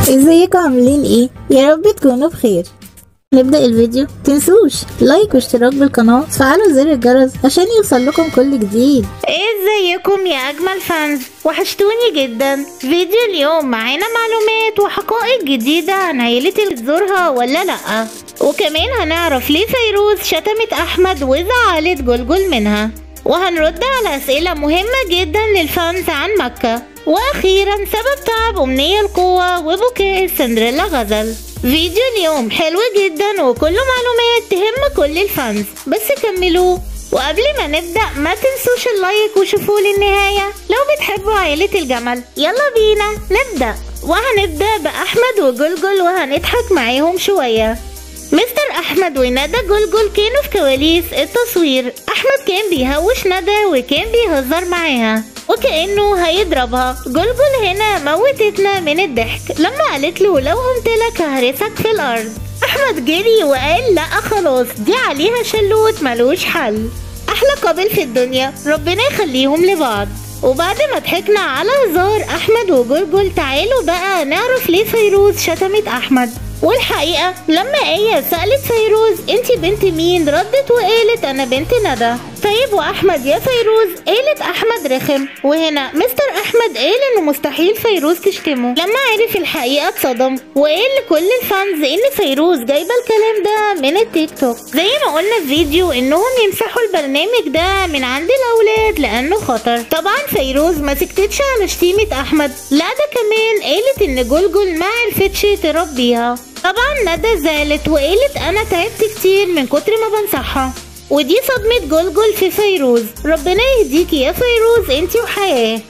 ازيكم عاملين ايه؟ يا رب تكونوا بخير. نبدأ الفيديو، متنسوش لايك واشتراك بالقناة وتفعلوا زر الجرس عشان يوصل لكم كل جديد. ازيكم يا اجمل فانز، وحشتوني جدا. فيديو اليوم معانا معلومات وحقائق جديدة عن عيلة اللي تزورها ولا لأ، وكمان هنعرف ليه فيروز شتمت احمد وزعلت جلجل منها، وهنرد على اسئلة مهمة جدا للفانز عن مكة، واخيرا سبب تعب امنية القوة وبكاء سندريلا غزل. فيديو اليوم حلو جدا وكله معلومات تهم كل الفانز، بس كملوه. وقبل ما نبدأ ما تنسوش اللايك وشوفوا للنهاية لو بتحبوا عائلة الجمل. يلا بينا نبدأ، وهنبدأ بأحمد وجلجل وهنضحك معاهم شوية. مستر أحمد وندى جلجل كانوا في كواليس التصوير. أحمد كان بيهوش ندى وكان بيهزر معاها وكأنه هيضربها. جلجل هنا موتتنا من الضحك لما قالت له لو قمتلك ههرسك في الأرض. أحمد جري وقال لأ خلاص دي عليها شلوت ملوش حل. أحلى قابل في الدنيا، ربنا يخليهم لبعض. وبعد ما ضحكنا على هزار أحمد وجلجل، تعالوا بقى نعرف ليه فيروز شتمت أحمد. والحقيقة لما آية سألت فيروز انتي بنت مين، ردت وقالت انا بنت ندى. طيب واحمد يا فيروز، قالت احمد رخم. وهنا مستر احمد قال انه مستحيل فيروز تشتمه. لما عرف الحقيقة اتصدم وقال لكل الفانز ان فيروز جايبة الكلام ده من التيك توك. زي ما قلنا في فيديو انهم يمسحوا البرنامج ده من عند الاولاد لانه خطر. طبعا فيروز ما سكتتش على شتيمة احمد، لا ده كمان قالت ان جلجل ما عرفتش تربيها. طبعا ندى زعلت وقالت انا تعبت كتير من كتر ما بنصحها، ودي صدمة جلجل في فيروز. ربنا يهديكي يا فيروز انتي وحياة.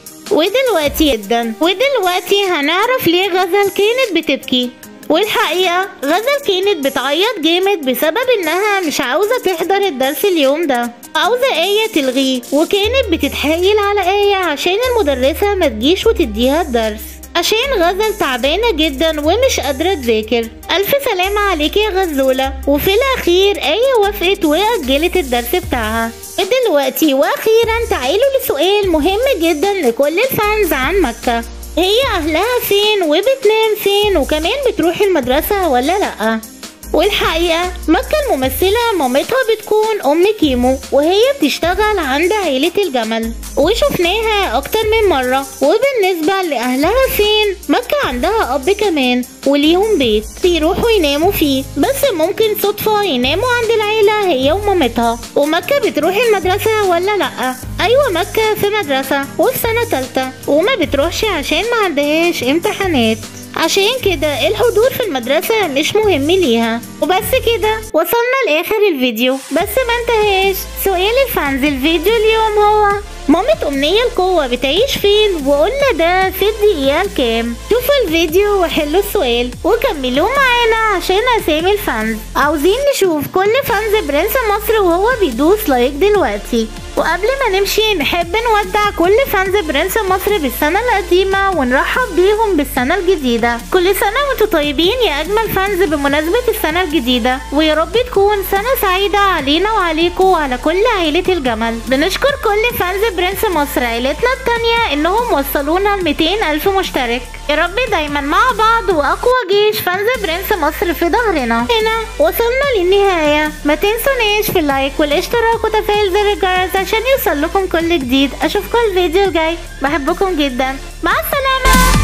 ودلوقتي هنعرف ليه غزل كانت بتبكي. والحقيقة غزل كانت بتعيط جامد بسبب انها مش عاوزة تحضر الدرس اليوم ده، عاوزة آية تلغيه، وكانت بتتحايل على آية عشان المدرسة ما تجيش وتديها الدرس عشان غزل تعبانة جدا ومش قادرة تذاكر. ألف سلامة عليك يا غزولة. وفي الأخير آية وافقت وأجلت الدرس بتاعها. دلوقتي وأخيرا تعالوا لسؤال مهم جدا لكل الفانز عن مكة، هي أهلها فين وبتنام فين وكمان بتروح المدرسة ولا لأ؟ والحقيقة مكة الممثلة مامتها بتكون أم كيمو، وهي بتشتغل عند عيلة الجمل وشفناها أكتر من مرة. وبالنسبة لأهلها فين، مكة عندها أب كمان وليهم بيت بيروحوا يناموا فيه، بس ممكن صدفة يناموا عند العيلة هي ومامتها. ومكة بتروح المدرسة ولا لأ؟ أيوة مكة في مدرسة وفي سنة تالتة، وما بتروحش عشان ما عندهاش امتحانات، عشان كده الحضور في المدرسة مش مهم ليها. وبس كده وصلنا لآخر الفيديو، بس ما انتهاش سؤال الفانز الفيديو اليوم هو مامة أمنية القوة بتعيش فين؟ وقلنا ده في الدقيقة الكام؟ شوفوا الفيديو وحلوا السؤال وكملوا معانا عشان أسامي الفانز. عاوزين نشوف كل فانز برنس مصر وهو بيدوس لايك دلوقتي. وقبل ما نمشي نحب نودع كل فانز برنس مصر بالسنة القديمة ونرحب بيهم بالسنة الجديدة. كل سنة وانتم طيبين يا أجمل فانز بمناسبة السنة الجديدة، ويا رب تكون سنة سعيدة علينا وعليكم وعلى كل عائلة الجمل. بنشكر كل فانز برنس مصر عائلتنا التانية انهم وصلونا ل 200,000 مشترك. يا رب دايما مع بعض واقوى جيش فانز برنس مصر في ظهرنا. هنا وصلنا للنهاية، ما تنسوناش في اللايك والاشتراك وتفعيل زر الجرس عشان يوصل لكم كل جديد. اشوفكم الفيديو الجاي، بحبكم جدا، مع السلامة.